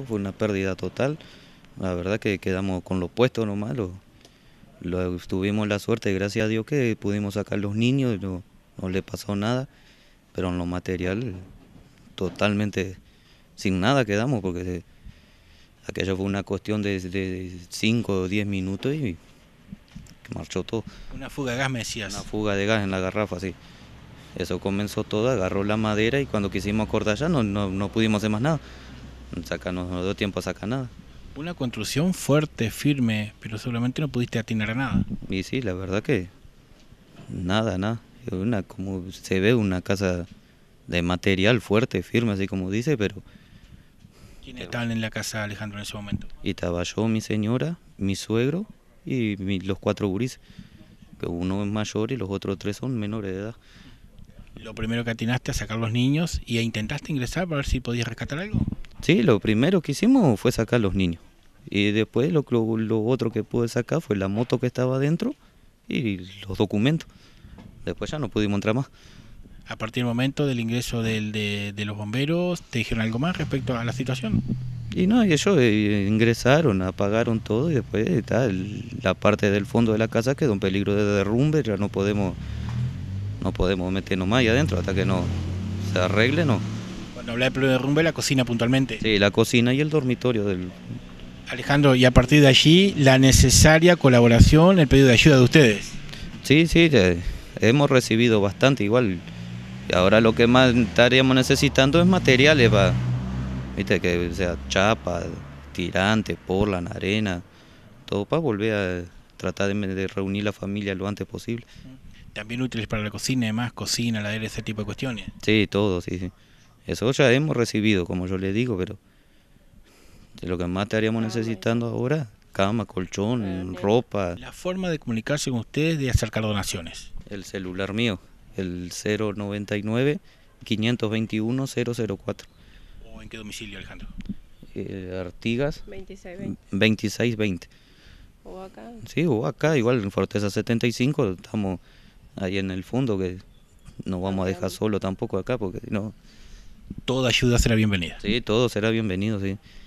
Fue una pérdida total, la verdad que quedamos con los puestos nomás, tuvimos la suerte, gracias a Dios, que pudimos sacar los niños, no le pasó nada, pero en lo material totalmente sin nada quedamos, porque aquello fue una cuestión de 5 o 10 minutos y marchó todo. Una fuga de gas, me Una decías. fuga de gas en la garrafa, sí. Eso comenzó todo, agarró la madera y cuando quisimos cortar ya no pudimos hacer más nada. No dio tiempo a sacar nada. Una construcción fuerte, firme, pero seguramente no pudiste atinar a nada. Y sí, la verdad que nada. Como se ve una casa de material fuerte, firme, así como dice, pero ¿Quiénes estaban en la casa, Alejandro, en ese momento? y estaba yo, mi señora, mi suegro y los 4 gurises, que uno es mayor y los otros 3 son menores de edad. Lo primero que atinaste a sacar los niños y intentaste ingresar para ver si podías rescatar algo. Sí, lo primero que hicimos fue sacar los niños. Y después lo otro que pude sacar fue la moto que estaba adentro y los documentos. Después ya no pudimos entrar más. A partir del momento del ingreso de los bomberos, ¿te dijeron algo más respecto a la situación? Y no, y ellos ingresaron, apagaron todo y después la parte del fondo de la casa quedó en peligro de derrumbe, ya no podemos meternos más ahí adentro hasta que no se arregle, no. Cuando habla de problema de derrumbe, la cocina puntualmente. Sí, la cocina y el dormitorio del... Alejandro, y a partir de allí, la necesaria colaboración, el pedido de ayuda de ustedes. Sí, hemos recibido bastante igual. Y ahora lo que más estaríamos necesitando es materiales para, viste, que sea chapa, tirante, porla, arena, todo para volver a tratar de reunir la familia lo antes posible. También útiles para la cocina, además, cocina, ladera, ese tipo de cuestiones. Sí, todo, sí. Eso ya hemos recibido, como yo le digo, pero de lo que más estaríamos necesitando ahora, cama, colchón, ropa, La forma de comunicarse con ustedes, de acercar donaciones. el celular mío, el 099 521 004. ¿O en qué domicilio, Alejandro? Artigas 2620. 2620. O acá. Sí, o acá, igual en Fortaleza 75, estamos ahí en el fondo, que no vamos a dejar solo tampoco acá, porque no. Toda ayuda será bienvenida. Sí, todo será bienvenido, sí.